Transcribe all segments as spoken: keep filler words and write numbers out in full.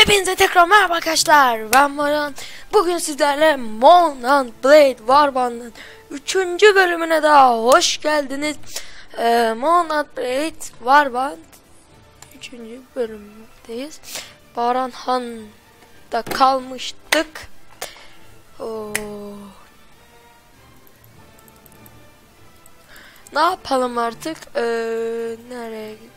Hepinize tekrar merhaba arkadaşlar, ben Maran. Bugün sizlerle Mount and Blade Warband'ın üçüncü bölümüne daha hoş geldiniz. ee, Mount and Blade Warband üçüncü bölümdeyiz. Baran Han'da kalmıştık. Oo. Ne yapalım artık? Ee, nereye gidelim?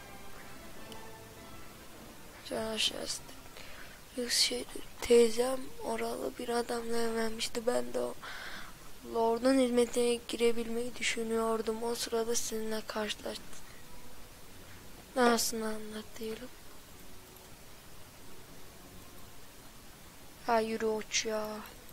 Şey, teyzem oralı bir adamla evlenmişti. Ben de o Lord'un hizmetine girebilmeyi düşünüyordum. O sırada sizinle karşılaştım. Nasıl anlat diyelim. Ha yürü uç ya.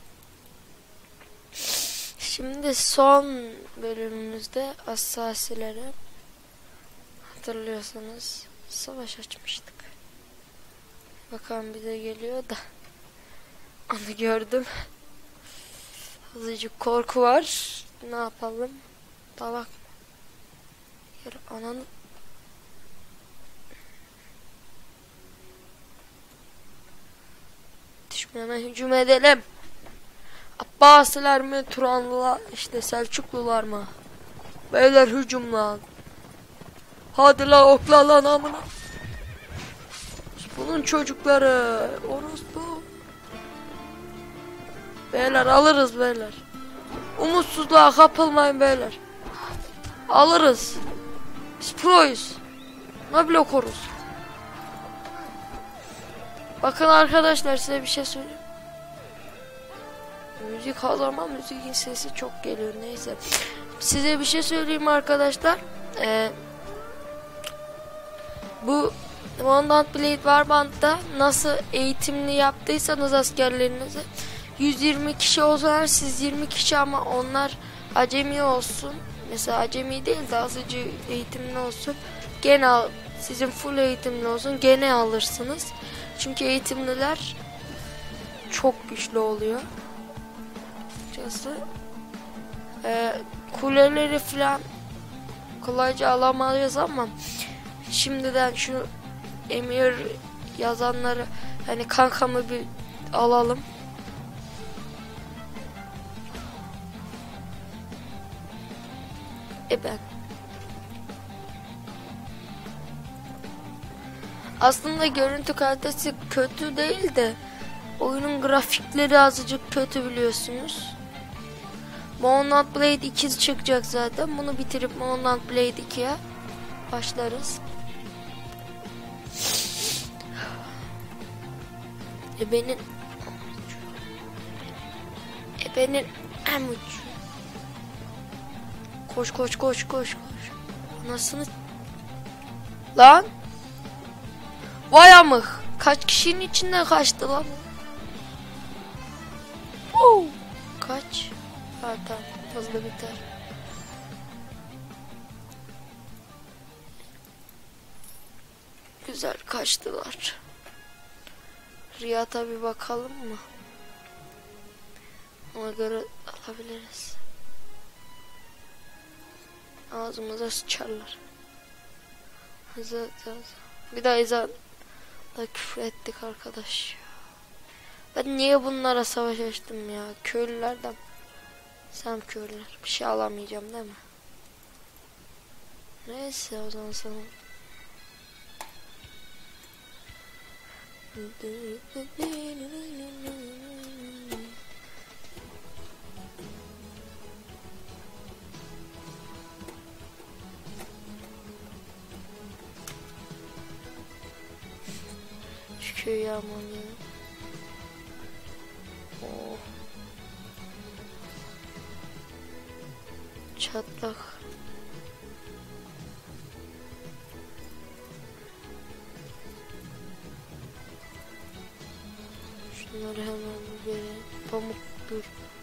Şimdi son bölümümüzde Assasilere, hatırlıyorsanız, savaş açmıştık. Bakalım bize geliyor da onu gördüm. Azıcık korku var. Ne yapalım? Dalak mı? Yer ananı. Düşmana hücum edelim. Abbasiler mi, Turanlılar, işte Selçuklular mı? Beyler hücum lan. Hadi la okla lan amına. Bunun çocukları orospu. Beyler alırız beyler. Umutsuzluğa kapılmayın beyler. Alırız. Biz proyuz. Ne bile koruz. Bakın arkadaşlar, size bir şey söyleyeyim. Müzik hazırma, müzikin sesi çok geliyor, neyse. Size bir şey söyleyeyim arkadaşlar. Ee, bu Mount and Blade Warband'da nasıl eğitimli yaptıysanız askerlerinizi, yüz yirmi kişi olsalar siz yirmi kişi, ama onlar acemi olsun. Mesela acemi değil de azıcık eğitimli olsun. Gene al, sizin full eğitimli olsun, gene alırsınız. Çünkü eğitimliler çok güçlü oluyor. Ee, kuleleri falan kolayca alamayız ama şimdiden şu emir yazanları, hani kankamı bir alalım. E ben aslında görüntü kalitesi kötü değil de oyunun grafikleri azıcık kötü, biliyorsunuz. Mount and Blade iki çıkacak zaten. Bunu bitirip Mount and Blade ikiye başlarız. Ebenin Ebenin amucu. Koş koş koş koş koş. Anasını lan. Vay amık. Kaç kişinin içinden kaçtı lan? Oo. Kaç? Ha tamam, hızlı biter. Güzel kaçtılar. Riyata bir bakalım mı? Ona göre alabiliriz. Ağzımıza sıçarlar. Hızlı hızlı. Bir daha izah da küfür ettik arkadaş. Ben niye bunlara savaş açtım ya? Köylülerden. Sen köylüler. Bir şey alamayacağım değil mi? Neyse o zaman sana. Şu köyü yağmalıyım. Oh. Çatlak. Şunları hemen bir pamuk dur.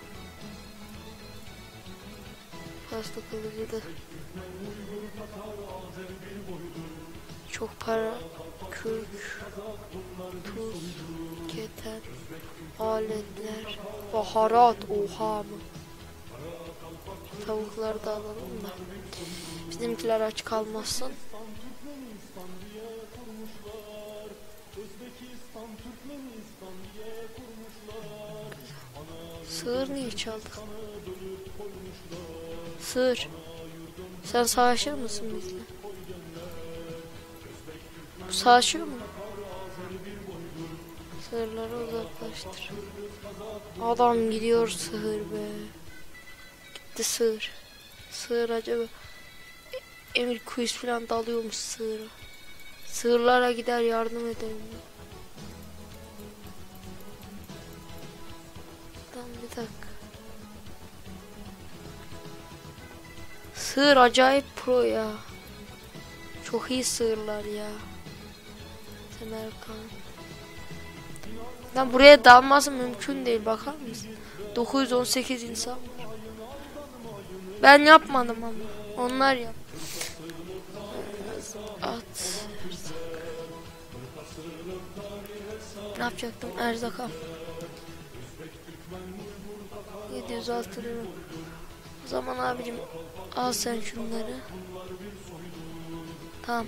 Pasta kılıcı da. Çok para, kürk, tuz, keten, aletler, baharat, oha mı? Tavukları da alalım da bizimkiler aç kalmasın. Sığır niye çaldı? Sığır. Sen savaşır mısın bizle? Bu savaşıyor mu? Sığırları uzaklaştır. Adam gidiyor sığır be. Gitti sığır. Sığır acaba Emir Kuyus falan dalıyormuş sığıra. Sığırlara gider yardım edelim. Tamam bir dakika. Sığır acayip pro ya. Çok iyi sığırlar ya. Semerkan. Lan buraya dalması mümkün değil, bakar mısın? dokuz yüz on sekiz insan. Ben yapmadım ama. Onlar yap. At. Ne yapacaktım? Erzak al. yedi yüz altı lira. O zaman abicim al sen şunları. Tamam.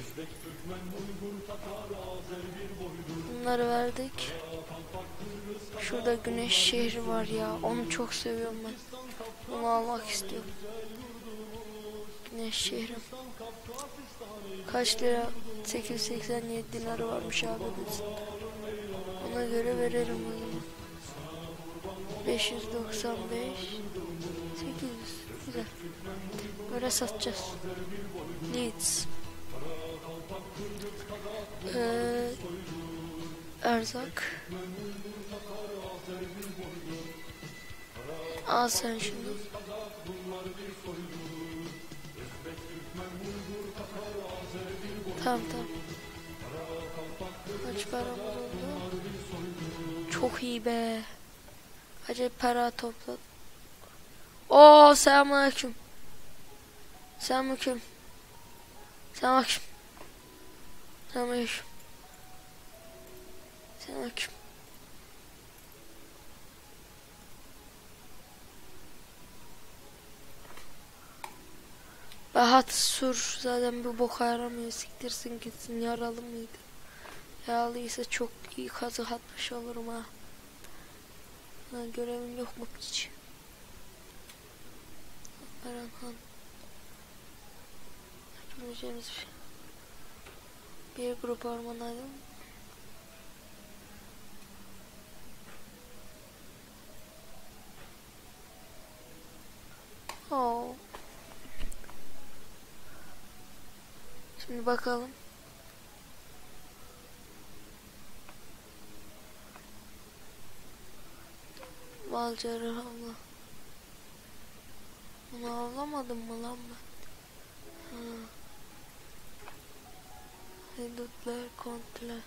Bunları verdik. Şurada güneş şehri var ya. Onu çok seviyorum ben. Bunu almak istiyorum. Güneş şehri. Kaç lira? sekiz yüz seksen yedi dinarı varmış abi. Ona göre verelim o zaman. beş yüz doksan beş. sekiz yüz. Güzel. Böyle satacağız. Leeds. Ee, erzak. Al sen şunu. Tamam tamam. Kaç paramız oldu? Çok iyi be. Acayip para topladım. Oo selamünaleyküm. Selamünaleyküm. Selamünaleyküm. Selamünaleyküm. Selamünaleyküm. Bahat Sur zaten bir boka yaramıyor, siktirsin gitsin. Yaralı mıydı? Yaralıysa çok iyi kazı atmış olurum ha. Ha, görevim yok mu hiç? Erhan. Yapabileceğimiz bir, bir grup orman aydın. Oh. Şimdi bakalım. Balcarı avla. Bunu avlamadım mı lan ben? Ha. Haydutlar kontrol.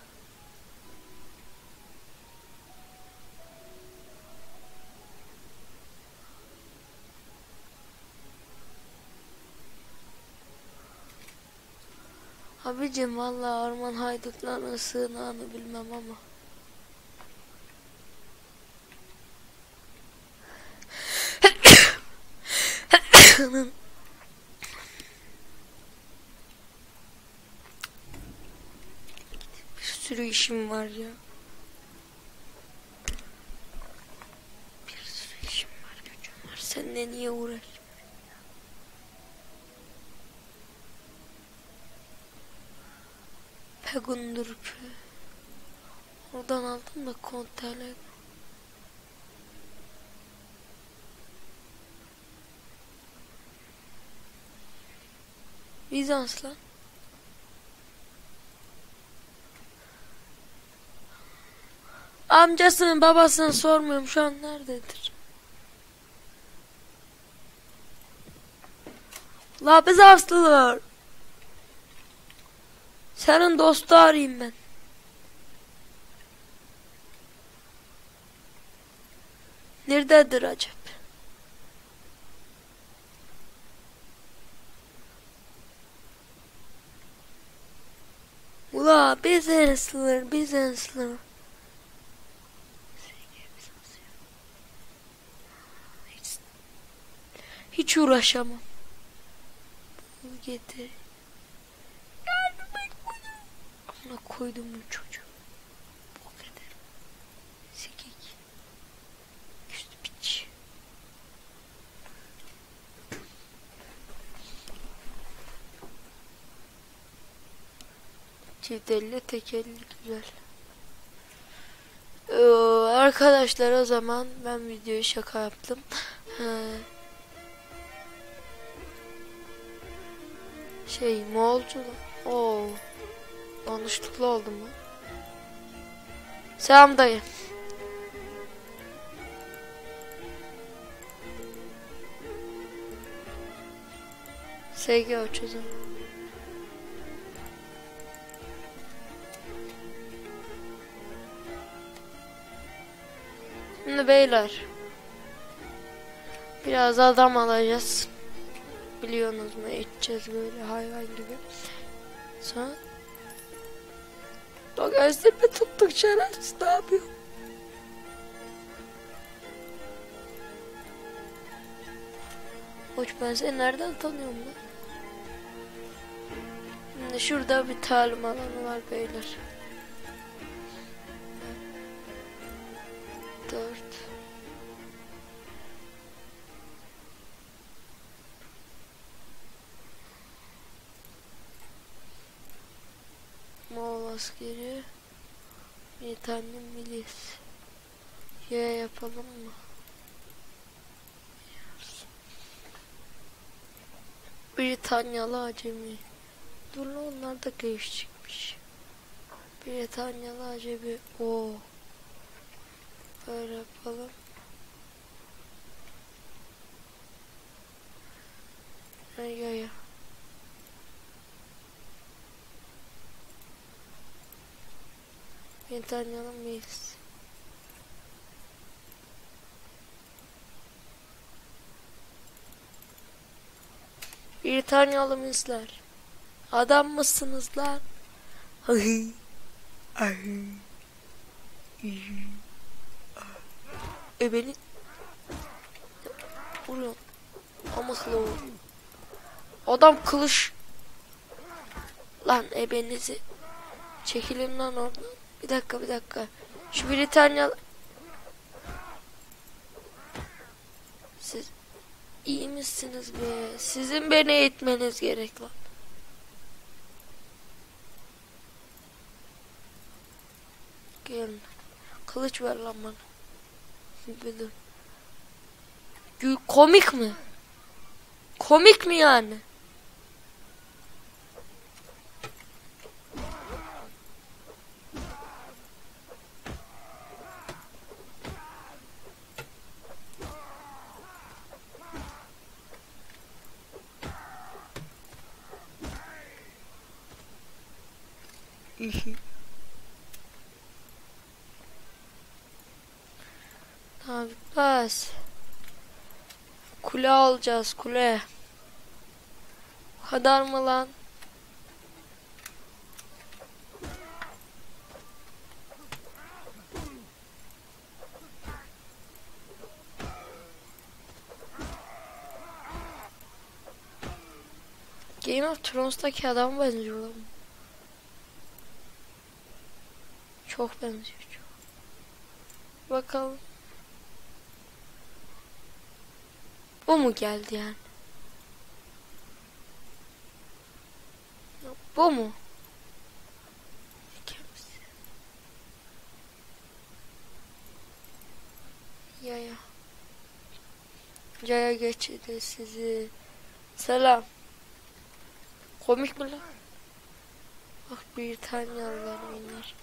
Abicim vallahi orman haydutlarının sığınağını bilmem ama. Bir sürü işim var ya. Bir sürü işim var, gücüm var. Seninle niye uğraş? Pegundurp. Oradan aldım da kontele. Bizans lan. Amcasının babasını sormuyorum, şu an nerededir? La Bizanslılar. Senin dostu arayayım ben. Nerededir acaba? Ula Bizanslılar, Bizanslılar. Hiç, hiç uğraşamam. Getir. Yardım et bana. Amına koydum bu çocuğu. Bok eder. Çift elli, tek elli güzel. Ee, arkadaşlar o zaman ben videoyu şaka yaptım. şey Moğolcu da. Oo. Yanlışlıkla oldu mu? Selam dayı. S G aç o zaman. Şimdi beyler. Biraz adam alacağız. Biliyorsunuz mu? Edeceğiz böyle hayvan gibi. Sonra o gözlerimi tuttuk şerefsiz, ne yapıyor? Hoş, ben seni nereden tanıyorum lan? Şimdi şurada bir talim alanı var beyler. Dört. Moğol askeri. Bir tane milis. Ya yapalım mı? Britanyalı acemi. Dur lan, onlar da değişikmiş. Britanyalı acemi. Oo. Böyle yapalım. Ay ay ay. Britanyalı milis. Britanyalı misler. Adam mısınız lan? Ay. Ay. E beni vuruyor. Amıklı. Adam kılıç. Lan ebenizi. Çekilin lan oradan. Bir dakika bir dakika. Şu Britanya. Siz iyi misiniz be? Sizin beni eğitmeniz gerek lan. Gelin. Kılıç ver lan bana. Bir dur. Komik mi? Komik mi yani? Tamam, bas. Kule alacağız, kule. Kadar mı lan? Game of Thrones'taki adam benziyor lan. Çok benziyor çok. Bakalım. O mu geldi yani? Bu mu? Yaya. Yaya geçti sizi. Selam. Komik mi lan? Bak bir tane yavrular oynar.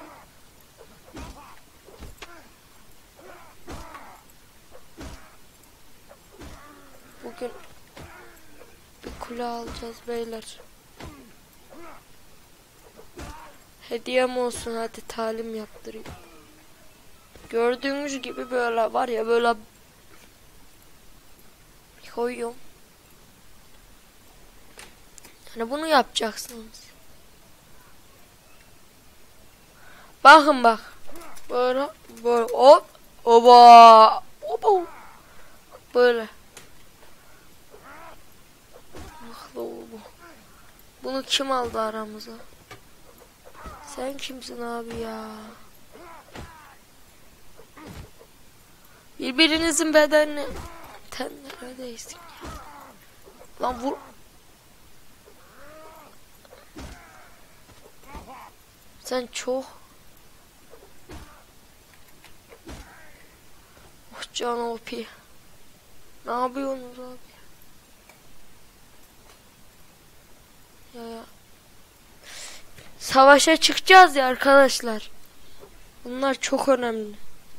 Bugün bir kule alacağız beyler. Hediyem olsun, hadi talim yaptırayım. Gördüğünüz gibi böyle var ya, böyle koyuyorum. Yani bunu yapacaksınız. Bakın bak. Böyle böyle hop oba oba böyle. Bunu kim aldı aramıza? Sen kimsin abi ya? Birbirinizin bedenini tenlere değsin ya. Lan vur. Sen çok. Oh can O P. Ne yapıyorsunuz abi? Ya ya. Savaşa çıkacağız ya arkadaşlar. Bunlar çok önemli.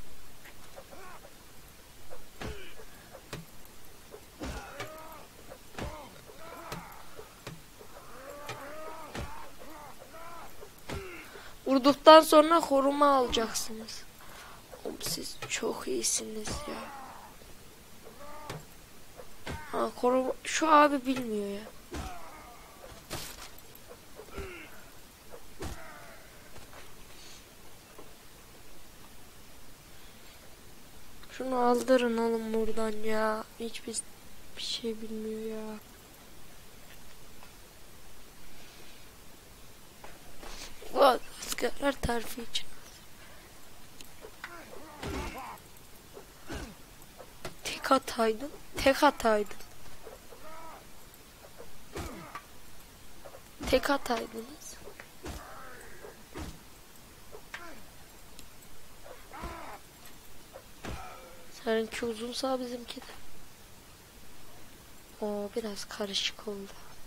Vurduktan sonra koruma alacaksınız. Oğlum siz çok iyisiniz ya. Ha koruma şu abi bilmiyor ya. Şunu aldırın oğlum buradan ya. Hiçbir bir şey bilmiyor ya. Bu askerler terfi için. Tek ataydın. Tek ataydın. Tek ataydınız. Seninki uzunsa bizimki de. Oo biraz karışık oldu.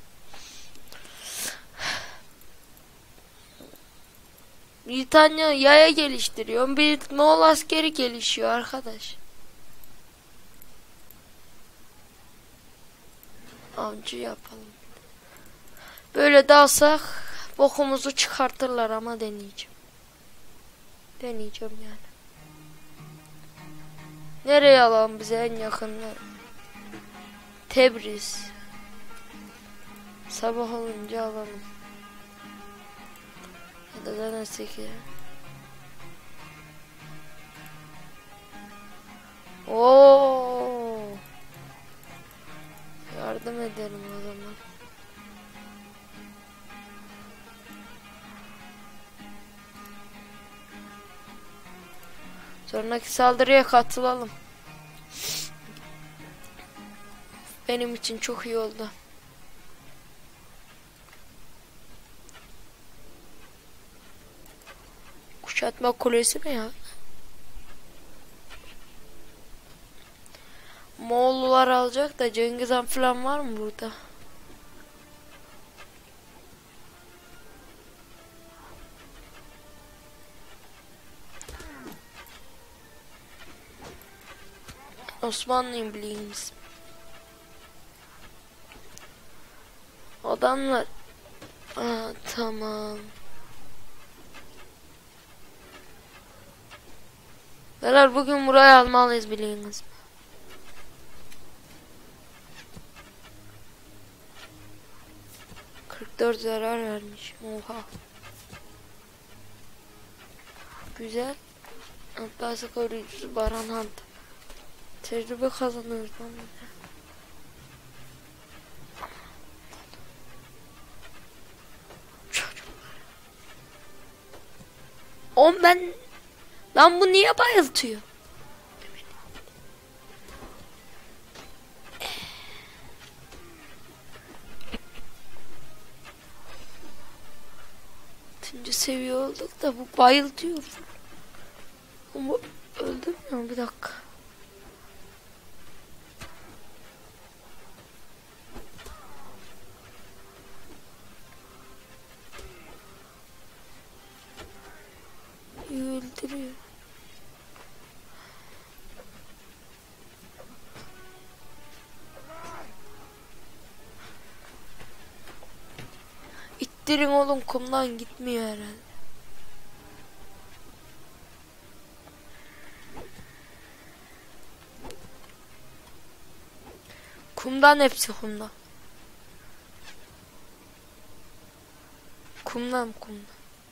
Britanya yaya geliştiriyor. Bir Moğol askeri gelişiyor arkadaş. Avcı yapalım. Böyle dalsak bokumuzu çıkartırlar ama deneyeceğim. Deneyeceğim yani. Nereye alalım bize en yakınlar? Tebriz. Sabah olunca alalım. Ya da denesek ya. Oo. Yardım edelim o zaman. Sonraki saldırıya katılalım. Benim için çok iyi oldu. Kuşatma kulesi mi ya? Moğollular alacak da Cengiz Han falan var mı burada? Osmanlıyım bileyim. Adamlar. Aa, tamam. Beyler bugün burayı almalıyız bileyiniz. kırk dört zarar vermiş. Oha. Güzel. Ablası koruyucusu Baran Han. Tecrübe kazanıyoruz. On ben lan bu niye bayıltıyor? Üçüncü seviye olduk da bu bayıltıyor. Ama öldüm ya bir dakika. Öldürüyor. İttirin oğlum kumdan gitmiyor herhalde. Kumdan hepsi kumdan. Kumdan kumdan.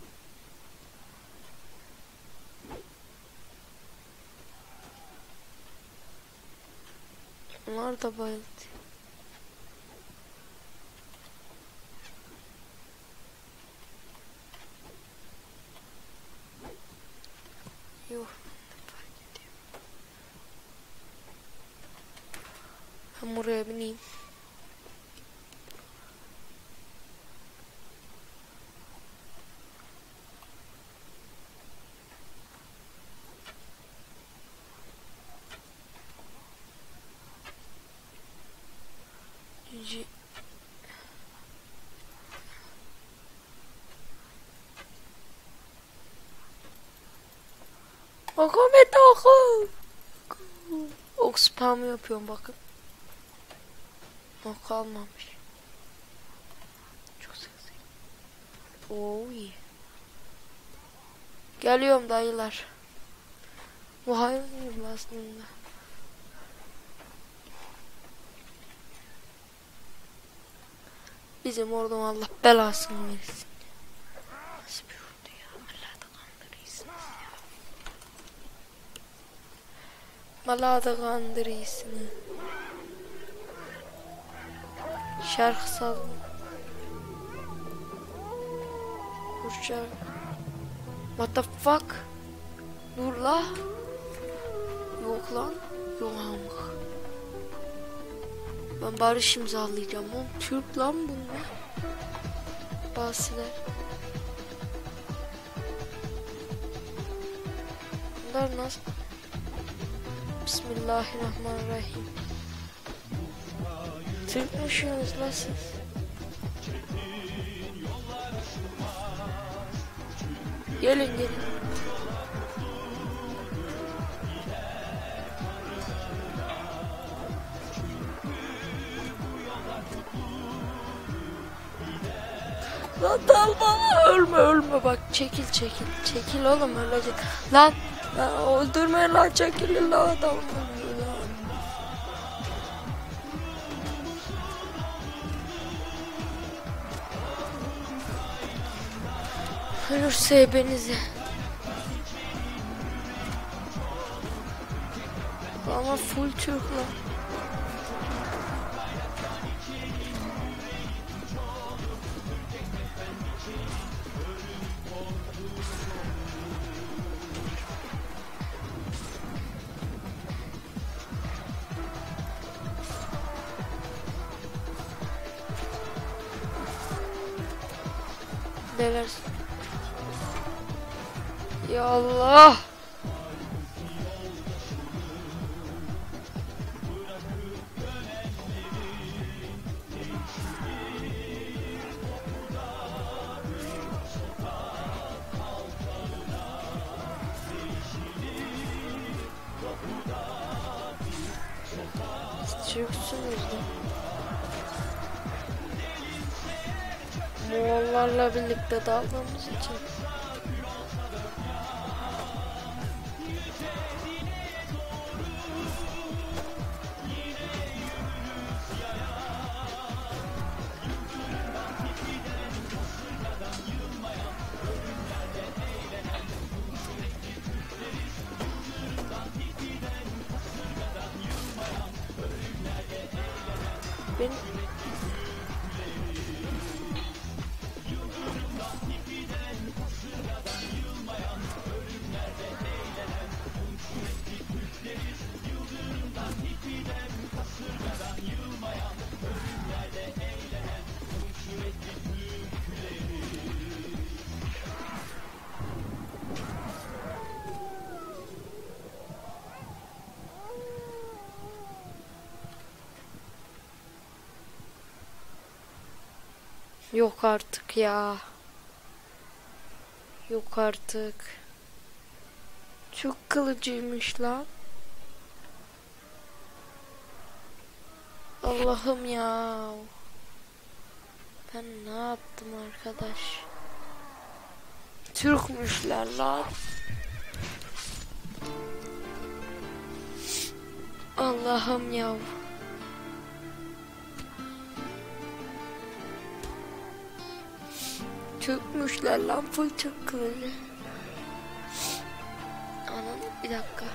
Onlar da bayıldı. Yok. Ben buraya bineyim. Ahmet oku. Ok spam yapıyorum bakın. Ok kalmamış. Çok seksi. Oh yeah. Geliyorum dayılar. Bu hayvanım aslında. Bizim oradan Allah belasını versin. Nasıl bir vurdu ya? Vallahi da kandırıyorsunuz ya. Vallahi da kandırıyorsunuz. Şarkı salın. Kurşar. What the fuck? Dur la. Yok lan. Yok amk. Ben barış imzalayacağım oğlum. Türk lan bunlar. Basiler. Bunlar nasıl? Bismillahirrahmanirrahim. Türkmüşsünüz la siz. Gelin gelin. Lan dalma, ölme ölme bak, çekil çekil çekil oğlum, ölecek lan, lan öldürme lan, çekil lan, dalma lan. Ölürse benizi ama full Türk lan. Neler? Ya Allah! Türksünüz de. Moğollarla birlikte daldığımız için. Ben yok artık ya. Yok artık. Çok kılıcıymış lan. Allah'ım ya. Ben ne yaptım arkadaş? Türkmüşler lan. Allah'ım ya. Türkmüşler lan, full Türk kılıcı. Anladım, bir dakika.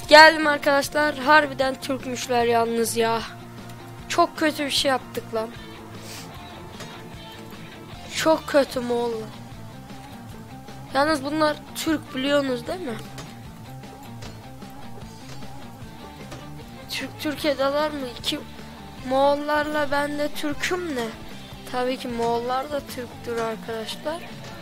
Geldim arkadaşlar. Harbiden Türkmüşler yalnız ya. Çok kötü bir şey yaptık lan. Çok kötü Moğollar. Yalnız bunlar Türk, biliyorsunuz değil mi? Türk Türkiye'deler mi? İki Moğollarla ben de Türk'üm ne? Tabii ki Moğollar da Türktür arkadaşlar.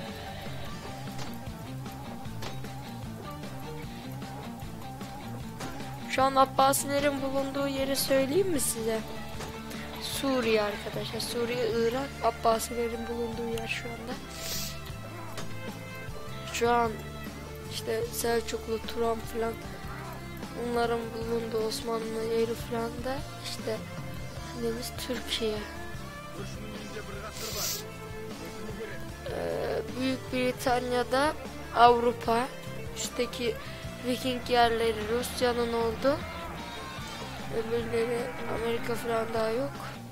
Şu an Abbasilerin bulunduğu yeri söyleyeyim mi size? Suriye arkadaşlar. Suriye, Irak, Abbasilerin bulunduğu yer şu anda. Şu an işte Selçuklu, Turan falan, onların bulunduğu Osmanlı yeri falan da işte deniz Türkiye. Ee, Büyük Britanya'da Avrupa, üstteki Viking yerleri Rusya'nın oldu. Öbürleri Amerika falan daha yok.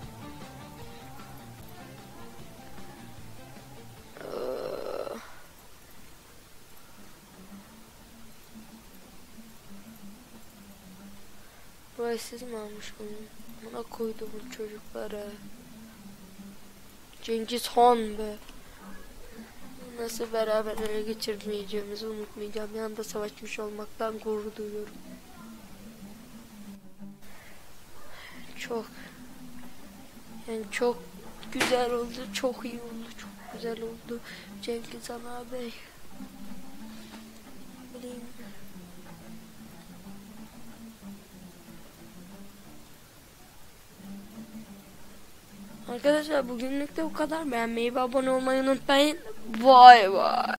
Ee, Burayı siz mi almış bunu? Buna koydu bu çocuklara. Cengiz Han be. Nasıl beraber ele geçirmeyeceğimizi unutmayacağım. Yanında savaşmış olmaktan gurur duyuyorum. Çok yani çok güzel oldu, çok iyi oldu, çok güzel oldu. Cengiz Han abi. Bileyim. Arkadaşlar bugünlük de bu kadar. Beğenmeyi ve abone olmayı unutmayın. Vay vay.